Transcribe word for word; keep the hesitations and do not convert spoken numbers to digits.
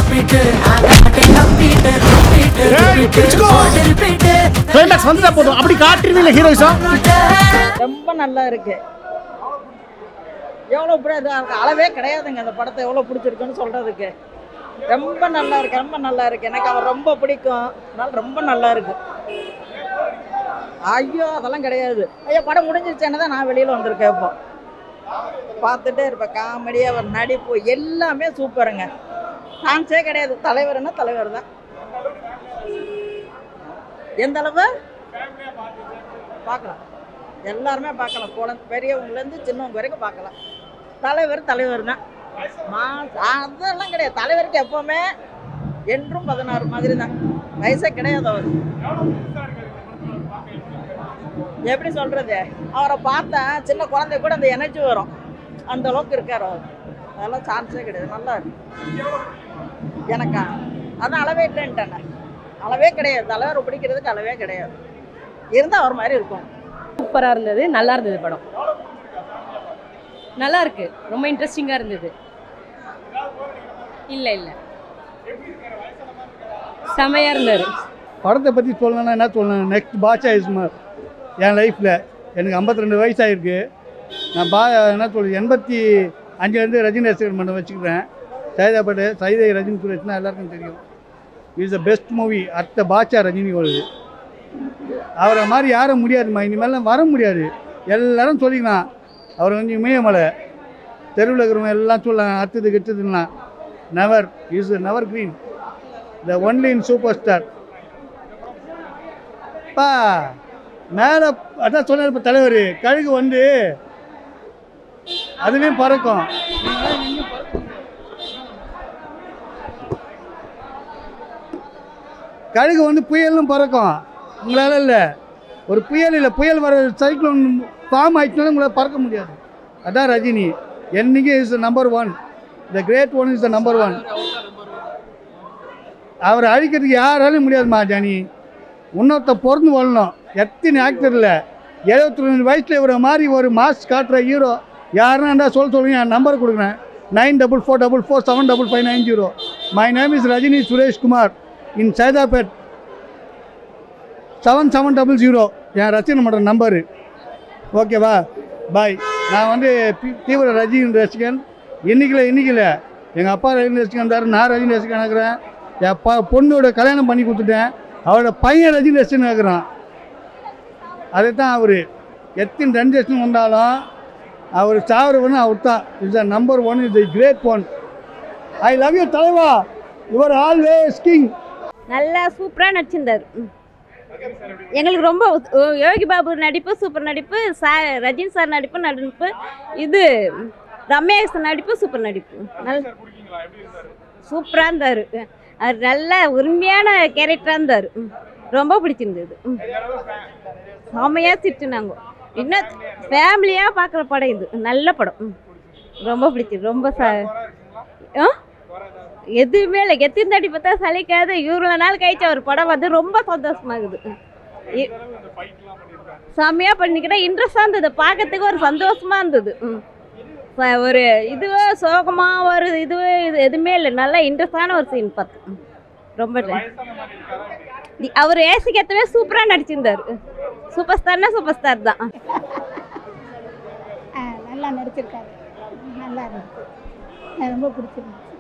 Climax வந்துட்டா போதும். அப்படி காட்டுறீங்க ஹீரோயிஸா ரொம்ப நல்லா இருக்கு. எவ்வளோ அளவே கிடையாதுங்க அந்த படத்தை எவ்வளோ பிடிச்சிருக்குன்னு சொல்றதுக்கு. ரொம்ப நல்லா இருக்கு, ரொம்ப நல்லா இருக்கு. எனக்கு அவர் ரொம்ப பிடிக்கும், அதனால ரொம்ப நல்லா இருக்கு. ஐயோ அதெல்லாம் கிடையாது. ஐயோ படம் முடிஞ்சிருச்சேன்னு தான் நான் வெளியில் வந்திருக்கேன். இப்போ பார்த்துட்டே இருப்பேன். காமெடி, அவர் நடிப்பு எல்லாமே சூப்பருங்க. சான்ஸே கிடையாது. தலைவர்னா தலைவர் தான். எந்த அளவு பார்க்கலாம், எல்லாருமே பார்க்கலாம். குழந்தை பெரியவங்கலேருந்து சின்னவங்க வரைக்கும் பார்க்கலாம். தலைவர் தலைவர் தான். மா அதெல்லாம் கிடையாது. தலைவருக்கு எப்போவுமே என்றும் பதினாறு மாதிரி தான். வயசே கிடையாது. அவர் எப்படி சொல்கிறது, அவரை பார்த்தா சின்ன குழந்தை கூட அந்த எனர்ஜி வரும். அந்த அளவுக்கு இருக்கார் அவர். அதெல்லாம் சான்ஸே கிடையாது. நல்லா இருக்கு. எனக்கா அதான் அளவே இல்லைன்ட்டாங்க. அளவே கிடையாது. தலைவர் பிடிக்கிறதுக்கு அளவே கிடையாது. இருந்தால் அவர் மாதிரி இருக்கும். சூப்பராக இருந்தது, நல்லா இருந்தது படம். நல்லா இருக்கு, ரொம்ப இன்ட்ரெஸ்டிங்காக இருந்தது. இல்லை இல்லை செமையாக இருந்தார். படத்தை பற்றி சொல்லணும்னா என்ன சொல்லணும், நெக்ஸ்ட் பாட்ஷா இஸ்மார் என் லைஃப்பில். எனக்கு ஐம்பத்தி ரெண்டு வயசாகிருக்கு. நான் பா என்ன சொல்கிறது, எண்பத்தி அஞ்சுலேருந்து ரஜினி ரசிகர் மன்றம் வச்சுக்கிறேன். சைதாப்பேட்டை சைதை ரஜினி சுரேஷ்னா எல்லாருக்கும் தெரியும். Is the best movie. அடுத்த பாட்ஷா ரஜினி வருது. அவரை மாதிரி யாரும் முடியாதுமா, இனிமேலாம் வர முடியாது. எல்லாரும் சொல்லிக்கலாம் அவர் வந்து இமயமலை தெருவில் இருக்கிறவங்க எல்லாம் சொல்லலாம் அத்துது கெட்டுதுன்னா. Never is never green, the only in super star. பா மேலே அதான் சொன்னார் இப்போ தலைவர். கழுகு வந்து அதுலேயும் பறக்கும். கழுகு வந்து புயலும் பறக்கும். உங்களால் இல்லை, ஒரு புயல் இல்லை, புயல் வர சைக்ளோன் ஃபார்ம் ஆயிடுச்சுனாலும் உங்களால் பறக்க முடியாது. அதான் ரஜினி. என்னைக்கு is the number one, the great one is the number one. அவரை அழிக்கிறதுக்கு யாராலையும் முடியாதுமா ஜானி. இன்னொருத்த பிறந்து வரணும். எத்தனை ஆக்டரில் எழுபத்தி ரெண்டு வயசில் இவரை மாதிரி ஒரு மாஸ் காட்டுற ஹீரோ யாருன்னா இருந்தால் சொல்ல சொல்லுங்க. என் நம்பர் கொடுக்குறேன், nine double four double four seven double five nine zero. My name is Rajini Suresh Kumar in Saidapet seven seven double zero என் ரசிகன் மன்ற நம்பரு. ஓகேவா, பாய். நான் வந்து தீவிர ரஜினி ரசிகன். இன்றைக்கில் இன்றைக்கில் எங்கள் அப்பா ரஜினி ரசிகன் இருந்தார், நான் ரஜினி ரசிகன் இருக்கிறேன். என் அப்பா பொண்ணோட கல்யாணம் பண்ணி கொடுத்துட்டேன். அவரோட பையன் ரஜினி ரசிகன் இருக்கிறான். அதை தான் அவர் எத்தனை ஜென்ரேஷன் வந்தாலும் அவர் சாவரவன்னு அவர் தான். Is the number one, is the great one. I love you தலைவா, யுவர் ஆல்வேஸ் கிங். நல்லா சூப்பராக நடிச்சிருந்தார். எங்களுக்கு ரொம்ப யோகி பாபு நடிப்பு சூப்பர் நடிப்பு, சா ரஜினி சார் நடிப்பு நடிப்பு, இது ரமேஷ் நடிப்பு சூப்பர் நடிப்பு. நல்ல சூப்பராக இருந்தார். அவர் நல்ல உரிமையான கேரக்டராக இருந்தார். ரொம்ப பிடிச்சிருந்தது. செம்மையாக சிரிச்சுனாங்க. இன்னும் ஃபேமிலியாக பார்க்குற படம் இது. நல்ல படம், ரொம்ப பிடிச்சிருக்கு. ரொம்ப ச ஆ எதுவுமே இல்லை. எத்தனை தாட்டி பார்த்தா சலிக்காது. இவ்வளோ நாள் கழிச்சு அவர் படம் வந்து ரொம்ப சந்தோஷமாகுது. செம்மையாக பண்ணிக்கிட்டா இன்ட்ரெஸ்டாக இருந்தது. பார்க்கறதுக்கு ஒரு சந்தோஷமாக இருந்தது. ஒரு இதுவே சோகமாக ஒரு இதுவே இது எதுவுமே இல்லை. நல்லா இன்ட்ரெஸ்டான ஒரு சீன் பார்த்து ரொம்ப அவர் ஏசிக்கு ஏற்றவே சூப்பராக நடிச்சிருந்தார். சூப்பர் ஸ்டார்னா சூப்பர் ஸ்டார் தான். நல்லா நடிச்சிருக்காரு. நல்லா இருந்துச்சு, ரொம்ப பிடிச்சிருந்துச்சு.